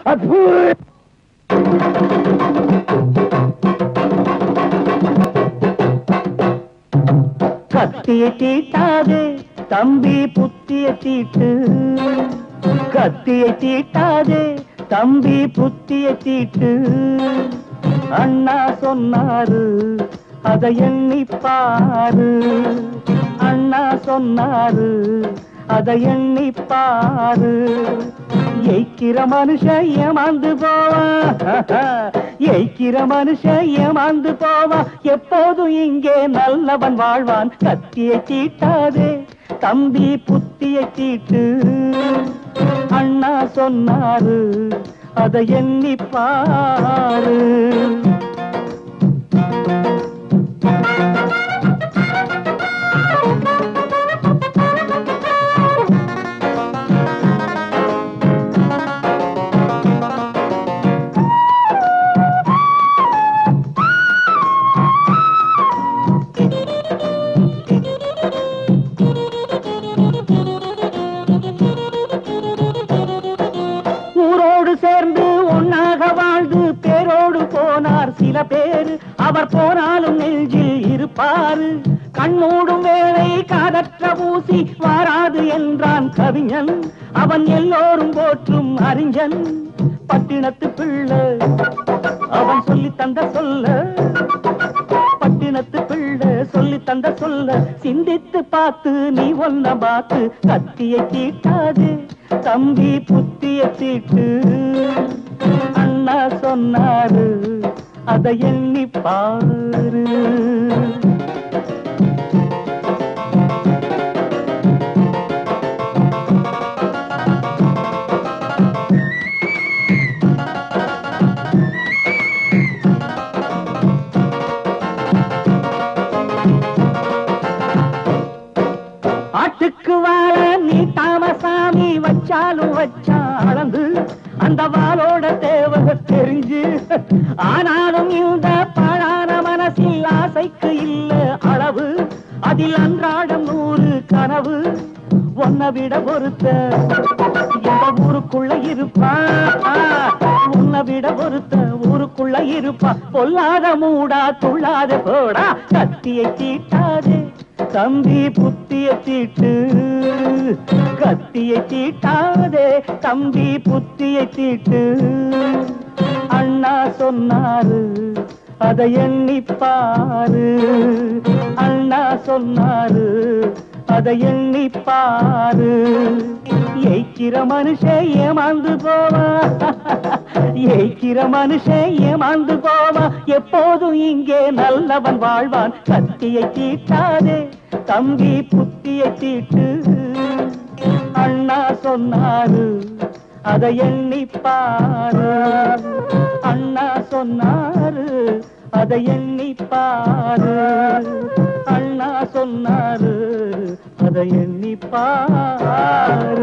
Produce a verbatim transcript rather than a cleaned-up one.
கத்தியை தீட்டாதே தம்பி புத்திய தீட்டு, கத்தியை தீட்டாதே தம்பி புத்திய தீட்டு. அண்ணா சொன்னாரு அதை எண்ணிப்பாரு, அண்ணா சொன்னாரு அதை எண்ணிப்பாரு. எய்க்கிற மனுஷன் ஏமாந்து போவான், எய்க்கிற மனுஷன் ஏமாந்து போவான். எப்போதும் இங்கே நல்லவன் வாழ்வான். கத்தியை தீட்டாதே தம்பி புத்திய தீட்டு. அண்ணா சொன்னாரு அதை எண்ணிப்பாரு. சில பேரு அவர் போனாலும் நெஞ்சில் இருப்பாரு. கண்மூடும் வேளை காதற்ற ஊசி வாராது என்றான் கவிஞன். அவன் எல்லோரும் போற்றும் அறிஞன். பட்டினத்து பிள்ளை அவன் சொல்லி தந்த சொல்ல, பட்டினத்து பிள்ளை சொல்லி தந்த சொல்ல சிந்தித்து பார்த்து நீ ஒன்ன பார்த்து. கத்தியை தீட்டாது தம்பி புத்திய தீட்டு. அண்ணா சொன்னாரு அதை எண்ணி பாரு. ஆட்டுக்கு வாழ நீ தாமசாமி வச்சாலும் வச்சா அளந்து அந்த வாளோட தேவை தெரிஞ்சு. ஆனாலும் இந்த பாழான மனசில் ஆசைக்கு இல்ல அளவு. அதில் அன்றாடம் நூறு கனவு. ஒன்ன விட பொறுத்த இந்த ஊருக்குள்ள இருப்பா, உன்னை விட பொறுத்த ஊருக்குள்ள இருப்பா. பொல்லாத மூடா துள்ளாத போடா. கத்தியை தீட்டாதே தம்பி புத்திய தீட்டு, கத்தியை தீட்டாதே தம்பி புத்திய தீட்டு. அண்ணா சொன்னாரு அதை எண்ணிப்பாரு, அண்ணா சொன்னாரு அதை எண்ணிப்பாரு. எய்க்கிற மனுஷன் ஏமாந்து போவா, எய்க்கிற மனுஷன் ஏமாந்து போவா. எப்போதும் இங்கே நல்லவன் வாழ்வான். கத்தியை தீட்டாதே தம்பி புத்திய தீட்டு. அண்ணா சொன்னாரு அதை எண்ணிப்பாரு, அண்ணா சொன்னாரு அதை எண்ணிப்பாரு, அண்ணா சொன்னாரு அதை எண்ணிப்பாரு.